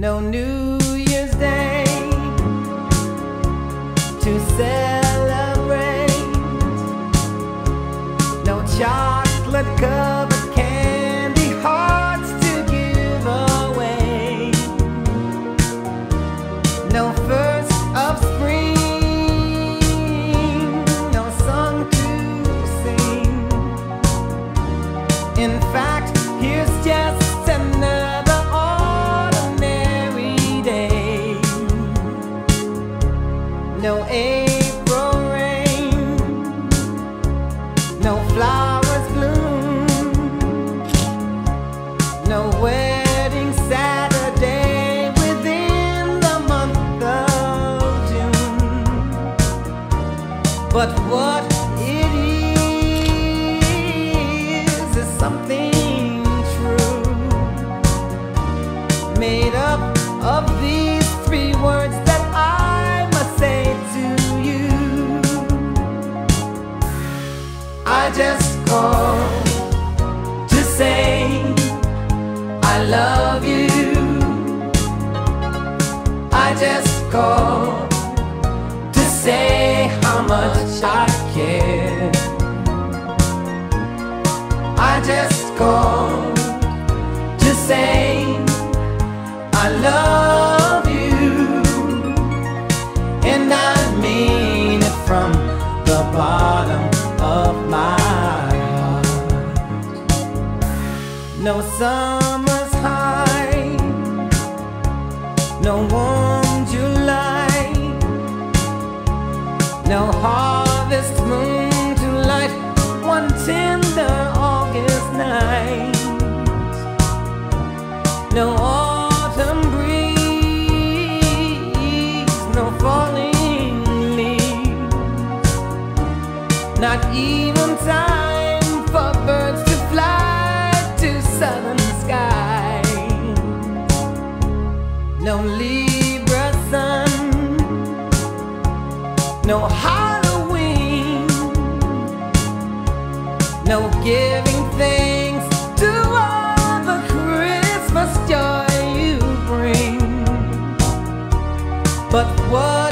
no New Year's Day to celebrate, no chocolate covered candy hearts to give away, no first of spring, no song to sing. In fact, here's just another ordinary day. No April rain, no flowers bloom, no wedding Saturday within the month of June. But what it is something true, made up of these three words that I must say to you. I just called to say I love you. I just called to say how much I care. I just called to say I love you, and I mean it from the bottom of my heart. No summer's high, no warm July, no harvest moon to light one tender August night, no autumn breeze, no falling leaves, not even time for birds to fly to southern skies, no Libra sun, no Halloween, no giving thanks to all the Christmas joy you bring. But what